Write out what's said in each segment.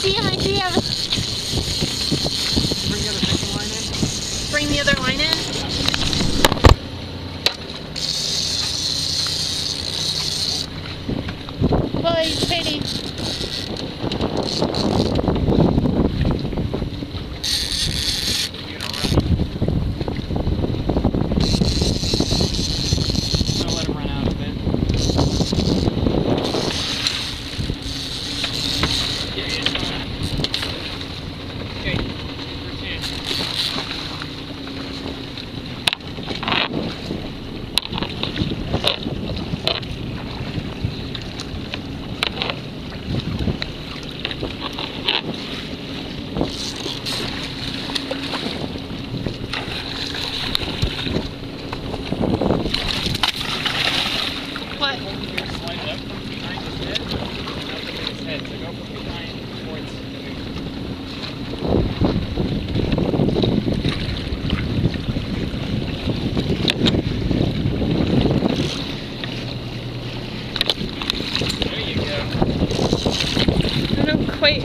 see him, I see him. Bring the other fishing line in. Bring the other line in. Boy, he's pretty. I'll let him run out a bit. Yeah, it's fine. Okay, routine. What? Here, slide it up from behind his head, and up into his head. So go from behind towards the move. There you go. I don't quite.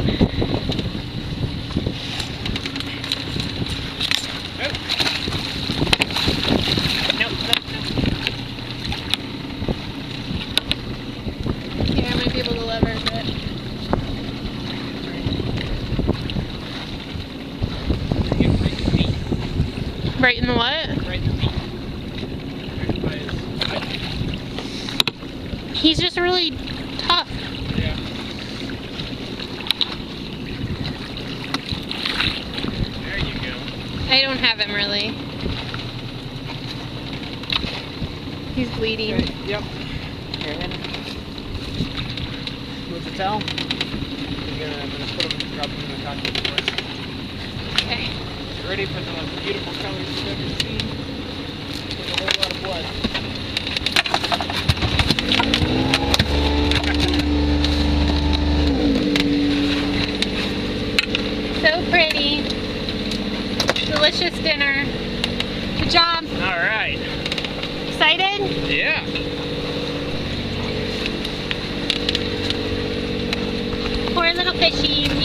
Nope. Yeah, I might be able to lever a bit. Get right in the feet. Right in the what? Right in the feet. Right by his foot. He's just really tough. Yeah. There you go. I don't have him really. He's bleeding. Okay, yep. Here, hand it. Move the towel. I'm gonna put him, drop him in the cockpit for us. Okay. Get ready for the beautiful colors you've ever seen. There's a whole lot of blood. So pretty. Delicious dinner. Good job. All right. Excited? Yeah. Poor little fishies.